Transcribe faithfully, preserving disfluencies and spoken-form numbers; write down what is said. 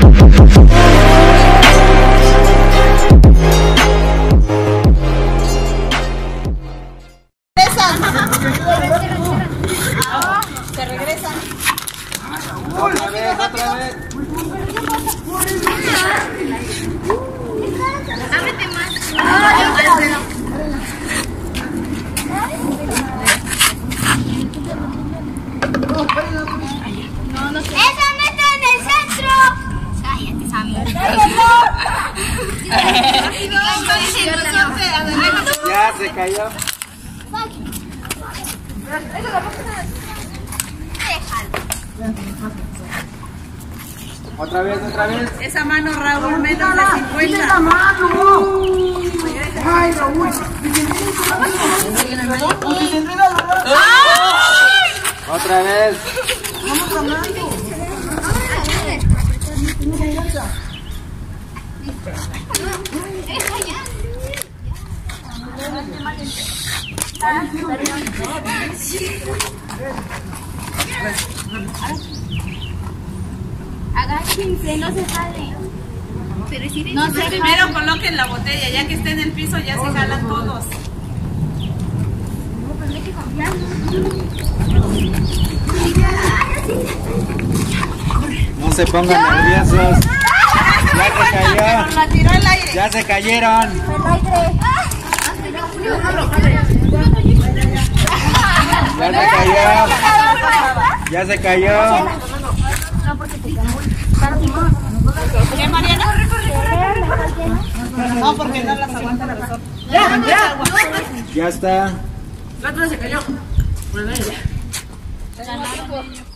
Se regresan. Otra vez, otra vez. Ábrete más. No, no sé. ¡Esa meta en el centro! Cállate, Sammy. Ya se cayó. Otra vez, otra vez. Esa mano, Raúl, menos de cincuenta. ¡Esa mano! ¡Ay, Raúl! Otra vez. Vamos hablando. Agáchense, no se jale. Pero si no se Primero coloquen la botella, ya que esté en el piso ya se jalan todos. No, pero hay que confiar. No se pongan nerviosos. Ya se cayó. La tiró al aire. Ya se cayeron. Ya se cayó. Ya se cayó. ¿Qué, Mariana? No, porque no las aguanta la razón. Ya, ya. Ya está. La otra se cayó. Bueno, ya.